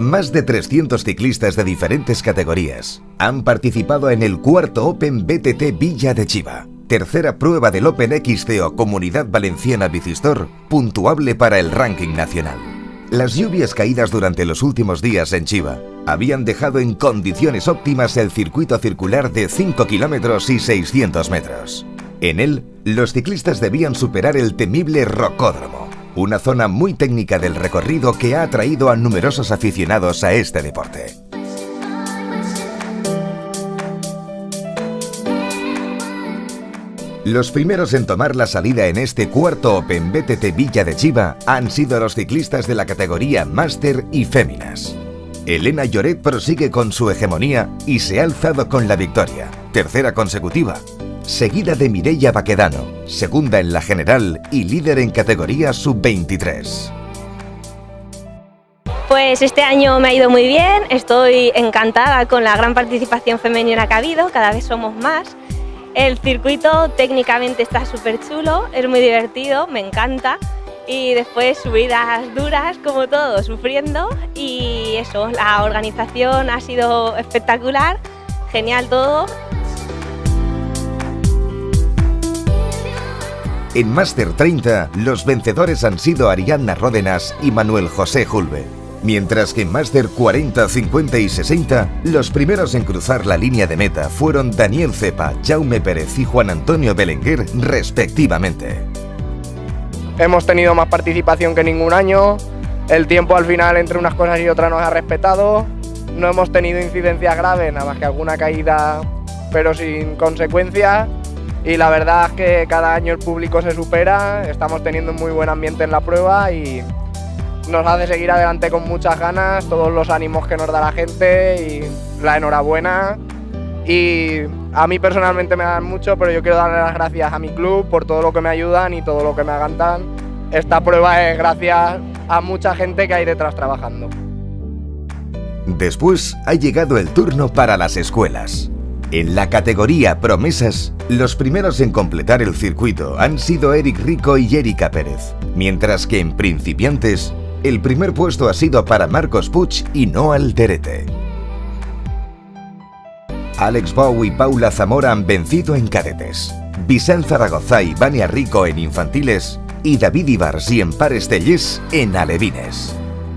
Más de 300 ciclistas de diferentes categorías han participado en el cuarto Open BTT Villa de Chiva, tercera prueba del Open XCO Comunidad Valenciana Bicistore, puntuable para el ranking nacional. Las lluvias caídas durante los últimos días en Chiva habían dejado en condiciones óptimas el circuito circular de 5 kilómetros y 600 metros. En él, los ciclistas debían superar el temible Rocódromo, una zona muy técnica del recorrido que ha atraído a numerosos aficionados a este deporte. Los primeros en tomar la salida en este cuarto Open BTT Villa de Chiva han sido los ciclistas de la categoría Máster y Féminas. Elena Lloret prosigue con su hegemonía y se ha alzado con la victoria, tercera consecutiva, seguida de Mireia Baquedano, segunda en la general y líder en categoría sub-23. Pues este año me ha ido muy bien, estoy encantada con la gran participación femenina que ha habido, cada vez somos más. El circuito técnicamente está súper chulo, es muy divertido, me encanta. Y después subidas duras, como todo, sufriendo. Y eso, la organización ha sido espectacular, genial todo. En Máster 30, los vencedores han sido Ariadna Ródenas y Manuel José Julve, mientras que en Máster 40, 50 y 60, los primeros en cruzar la línea de meta fueron Daniel Cepa, Jaume Pérez y Juan Antonio Belenguer, respectivamente. Hemos tenido más participación que ningún año, el tiempo al final entre unas cosas y otras nos ha respetado, no hemos tenido incidencias graves, nada más que alguna caída, pero sin consecuencias. Y la verdad es que cada año el público se supera, estamos teniendo un muy buen ambiente en la prueba y nos hace seguir adelante con muchas ganas, todos los ánimos que nos da la gente y la enhorabuena. Y a mí personalmente me dan mucho, pero yo quiero darle las gracias a mi club por todo lo que me ayudan y todo lo que me agantan. Esta prueba es gracias a mucha gente que hay detrás trabajando. Después ha llegado el turno para las escuelas. En la categoría Promesas, los primeros en completar el circuito han sido Eric Rico y Erika Pérez, mientras que en principiantes, el primer puesto ha sido para Marcos Puig y Noah Alderete. Alex Bou y Paula Zamora han vencido en cadetes, Vicent Zaragoza y Vania Rico en infantiles y David Ibars y Empar Estellés en alevines.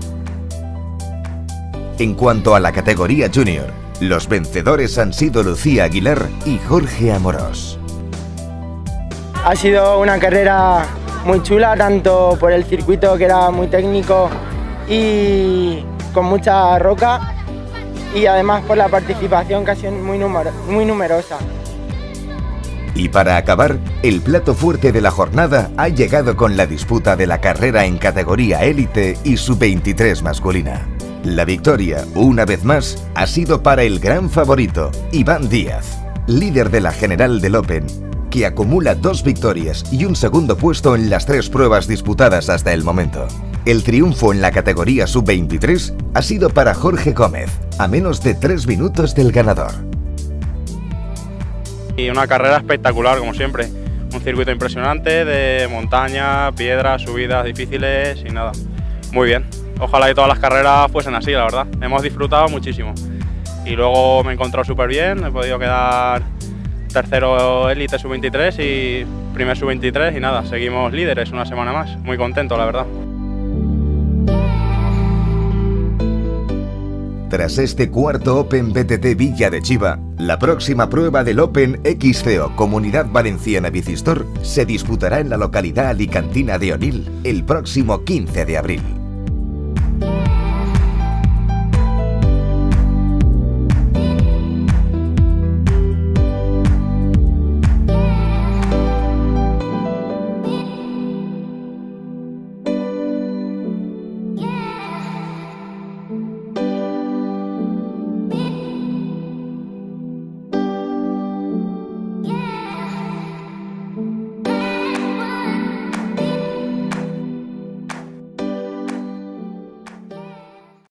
En cuanto a la categoría junior, los vencedores han sido Lucía Aguilar y Jorge Amorós. Ha sido una carrera muy chula, tanto por el circuito que era muy técnico y con mucha roca, y además por la participación que ha sido muy numerosa. Y para acabar, el plato fuerte de la jornada ha llegado con la disputa de la carrera en categoría élite y sub-23 masculina. La victoria, una vez más, ha sido para el gran favorito, Iván Díaz, líder de la general del Open, que acumula 2 victorias y un segundo puesto en las 3 pruebas disputadas hasta el momento. El triunfo en la categoría sub-23 ha sido para Jorge Gómez, a menos de 3 minutos del ganador. Y una carrera espectacular, como siempre. Un circuito impresionante de montaña, piedras, subidas difíciles y nada. Muy bien. Ojalá que todas las carreras fuesen así, la verdad. Hemos disfrutado muchísimo. Y luego me he encontrado súper bien, he podido quedar tercero élite sub-23 y primer sub-23 y nada, seguimos líderes una semana más. Muy contento, la verdad. Tras este cuarto Open BTT Villa de Chiva, la próxima prueba del Open XCO Comunidad Valenciana Bicistore se disputará en la localidad alicantina de Onil el próximo 15 de abril.